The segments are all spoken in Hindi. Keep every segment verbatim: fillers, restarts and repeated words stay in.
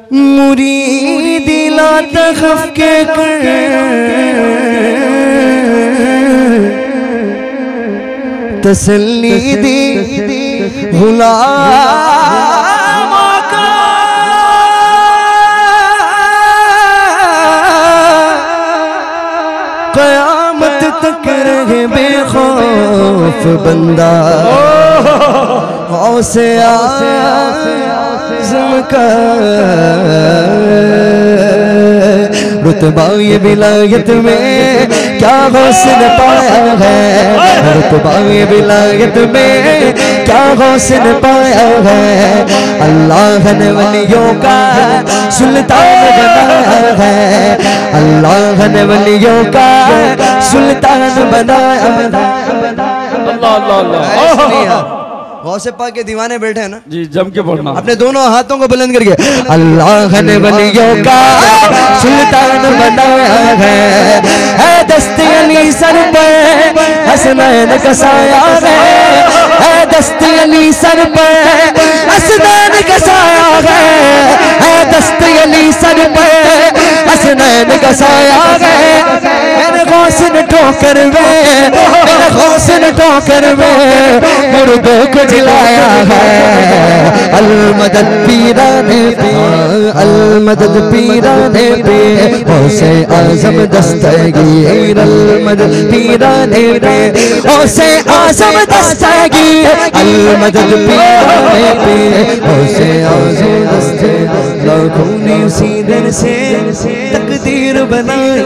मुरीद ला तखफ के कर तसल्ली दी गुलाम का क़यामत तक रहे बेखौफ बंदा गौसे आज़म का रुतबा ये विलायत में क्या गौसल पाया है, रुतबा ये विलायत में क्या गौसल पाया है। अल्लाह ने वलियों का सुल्तान बनाया है, अल्लाह ने वलियों का सुल्तान बनाया। अल्लाह अल्लाह अल्लाह। गौसे पाक के दीवाने बैठे हैं ना जी, जम के पढ़ना अपने दोनों हाथों को बुलंद करके। अल्लाह ने वलियों का सुल्तान बनाया है, है दस्ते अली सर पे हसनैन का साया है, है दस्ते अली सर पे हसनैन का साया है, है दस्ते अली सर पे हसनैन का साया है। मेरे गौस ने ठोकर में, मेरे गौस ने ठोकर में मुर्दों को जिलाया है। अल-मदद पीराने पे, अल-मदद पीराने पे गौसे आज़म दस्तगीर, अल-मदद पीराने पे गौसे आज़म दस्तगीर, अल-मदद पीराने पे गौसे आज़म दस्तगीर। लाखों ने उसी दिन से तकदीर बनाई,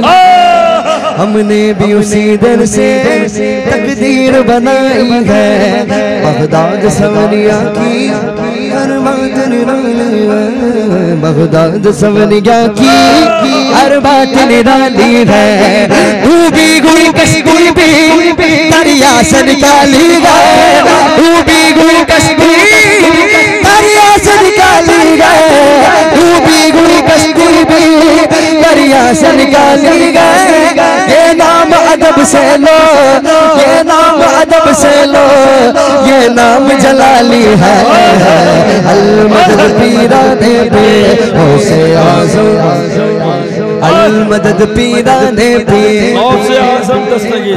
हमने भी उसी दिन से तकदीर बनाई है। बगदाद सवरिया की हर बात निराली है, बगदाद सवरिया की हर बात निराली है। डूबी गुई कश्ती भी दरिया से निकाली गए, डूबी गुई कश्ती दरिया से निकाली गए, डूबी गुई कश्ती भी दरिया से निकाली गए। ये नाम अदब से लो, ये नाम अदब से लो, ये नाम जलाली है। अल-मदद पीराने पे गौसे आज़म, अल-मदद पीराने पे गौसे आज़म दस्तगीर।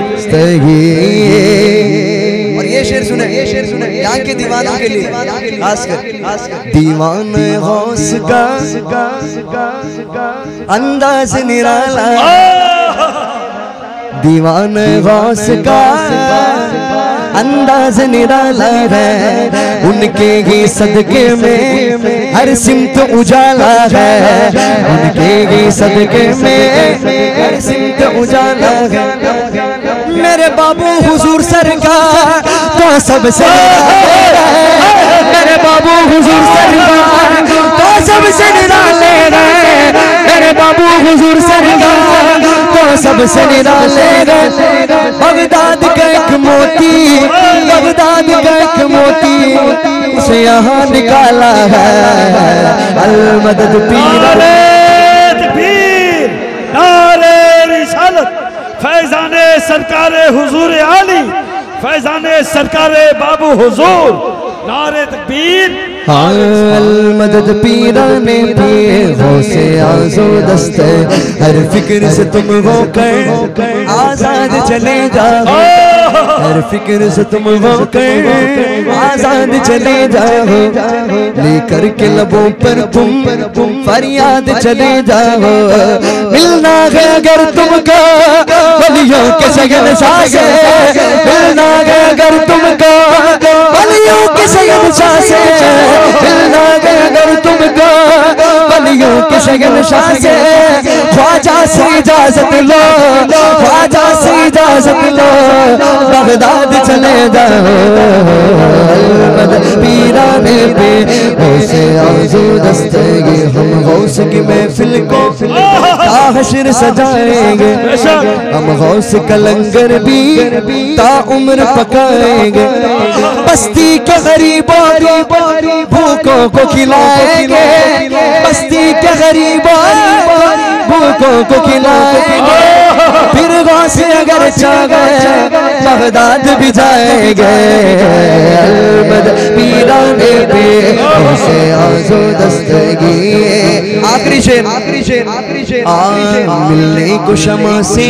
और ये शेर सुने, ये शेर सुने यहाँ के दीवानों के लिए खासकर, दीवाने गौस का अंदाज निराला, दीवाने गौस का अंदाज निराला है। उनके ही सदके में हर सिमत उजाला है, उनके ही सदके में हर सिमत उजाला है। मेरे बाबू हुजूर सरकार तो सबसे निराले है, मेरे बाबू हुजूर सरकार तो सबसे निराले है, मेरे बाबू हुजूर सरकार तो सबसे निराले है। बगदाद का एक मोती, बगदाद का एक मोती उसे यहाँ निकाला है। अल-मदद पीराने तकबीर, नारे रिसालत, फैजाने सरकारे हुजूर आली, फैजाने सरकारे बाबू हुजूर, नारे तकबीर। अल-मदद पीराने पे गौसे आज़ो दस्ते, हर फिक्र से तुम होकर आजाद चले जाओ, हर फिक्र से तुम होकर आजाद चले जाओ। लेकर के लबों पर तुम फरियाद चले जाओ। मिलना है अगर तुमको वलियों के शहंशाह से, मिलना है अगर तुमको वलियों के शहंशाह से, मिलना है अगर तुमको वलियों के शहंशाह से। ख्वाजा से इजाजत लो, ख्वाजा से इजाजत लो, बगदाद चले जाओ। अल-मदद पीराने पे गौसे आज़ो दस्तगीर, हम गौस की महफिल को ताहशर सजाएंगे, हम गौस का लंगर भी ता उम्र पकाएंगे। बस्ती के गरीबों भूखों को खिलाएंगे, बस्ती के गरीबों भूखों को खिलाएंगे। फिर गौस अगर चाहे बगदाद भी जाएंगे। अल-मदद पीराने पे गौसे आज़ो दस्तगी। आखिरी शेर, आखिरी शेर, आखिरी शेर, मिलने को शमा से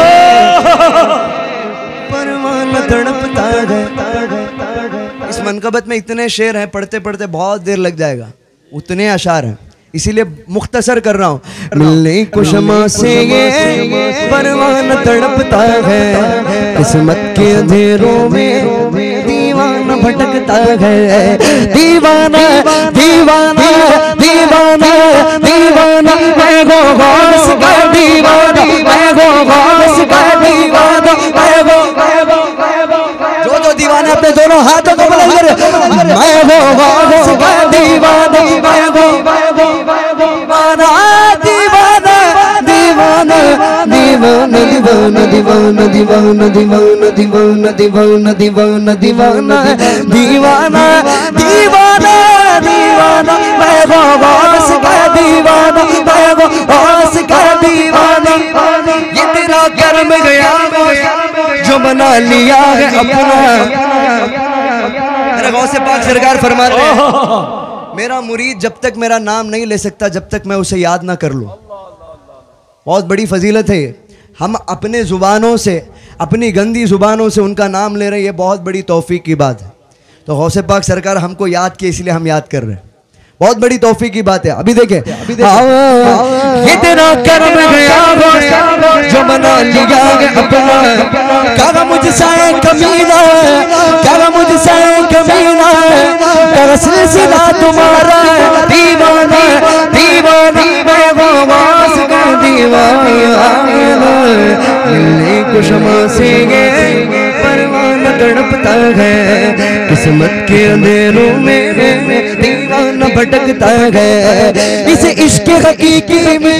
परवाना तड़पता है। इस मनकबत में इतने शेर हैं, पढ़ते पढ़ते बहुत देर लग जाएगा, उतने अशार हैं, इसीलिए मुख्तसर कर रहा हूँ। मिलने को शमा से ये परवाना तड़पता है, किस्मत के अंधेरों में दीवाना भटकता है। दीवाना दीवाना दीवाना दीवाना मैं गो गौस का दीवाना, मैं गो गौस का दीवाना, मैं गो जो जो दीवाना अपने दोनों हाथों को बुलंद करे। मैं गो गौस का दीवाना, मैं गो दीवाना दीवाना दीवाना दीवाना दीवाना दीवाना दीवाना दीवाना दीवाना दीवाना दीवाना दीवाना दीवाना दीवाना दीवाना मैं वो गौस का दीवाना, मैं वो गौस का दीवाना। ये तेरा कर्म गया जो बना लिया है अपना। मेरा गौस पाक सरकार फरमाते हैं, मेरा मुरीद जब तक मेरा नाम नहीं ले सकता जब तक मैं उसे याद ना कर लूं। बहुत बड़ी फजीलत है ये। हम अपने ज़ुबानों से, अपनी गंदी ज़ुबानों से उनका नाम ले रहे हैं, ये बहुत बड़ी तौफीक की बात है। तो गौसे पाक सरकार हमको याद किए, इसलिए हम याद कर रहे हैं, बहुत बड़ी तौफीक की बात है। अभी देखें, ये तेरा कर्म गया जो बना लिया अपना। क्या मुझसे कमीना, क्या मुझसे कमीना, कर सिलसिला तुम्हारा दीवाना दीवाना मैं वो वास का दीवाना। मिलने को शमा से परवाना तड़पता है, किस्मत के अंधेरों में दीवाना भटकता है। इस इश्क हकीकी में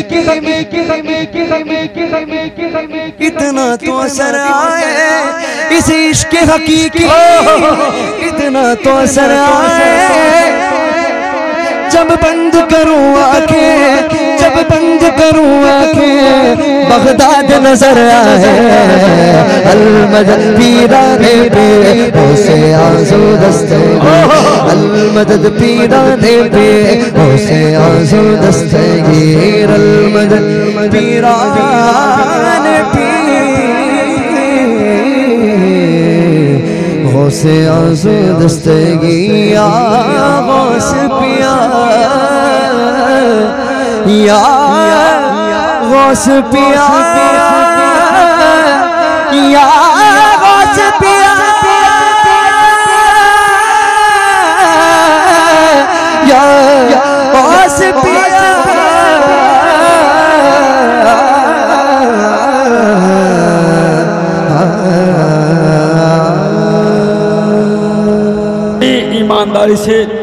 इतना तो असर आए, इस इश्क हकीकी इतना तो असर आए। जब बंद करूं आंखें, जब बंद करूं आंखें, बगदाद नजर आए। अलमदद पीराने पे होसे आंसू दस्तगी, अलमदद पीराने पे होसे आंसू दस्तगी। अलमदद पीराने पे होसे आंसू दस्तगी। या गौस पिया, या गौस पिया, या गौस पिया, या गौस पिया। ईमानदारी से